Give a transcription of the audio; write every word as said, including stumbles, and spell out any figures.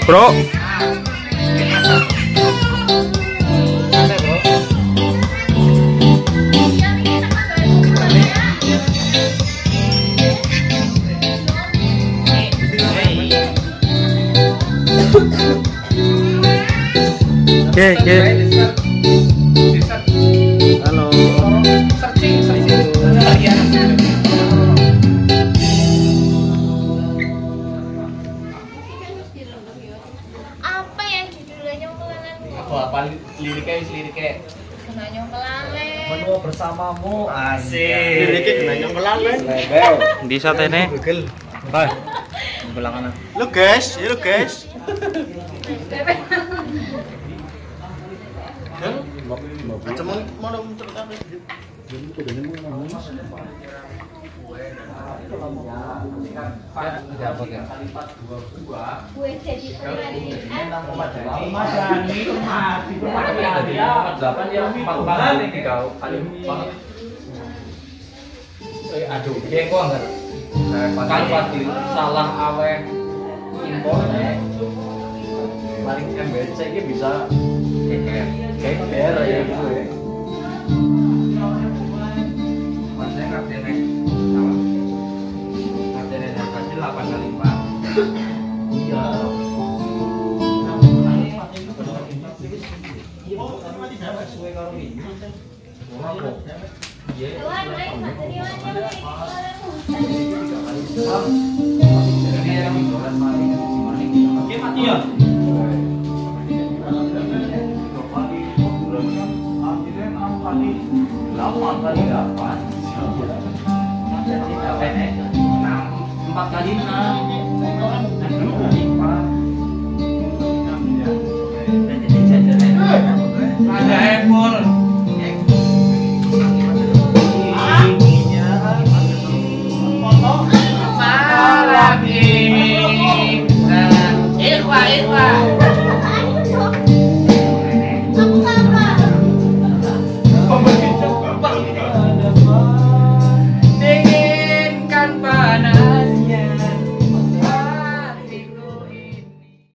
Bro. Oke, oke. Halo. Searching, searching. Apa yang judulnya Melalan? Apa apa liriknya liriknya? Kenanya Melalan. Menua bersamamu Asik. Liriknya kenanya melalen. Di satene. Hai. Belangan. Lu guys, ya lu guys. Cuman mau muncul apa? Gue jadi penyanyi. Mas Yani mati mati dia delapan dia empat banget nih kau kali banget. Eh aduh, dia kok enggak. Kalau pasti salah aweh info nih. Paling M B C ini bisa kayak kayak kayak ya gitu ya. Masnya kaptennya sama. Kaptennya kasih delapan kali empat. Iya. Empat kali enam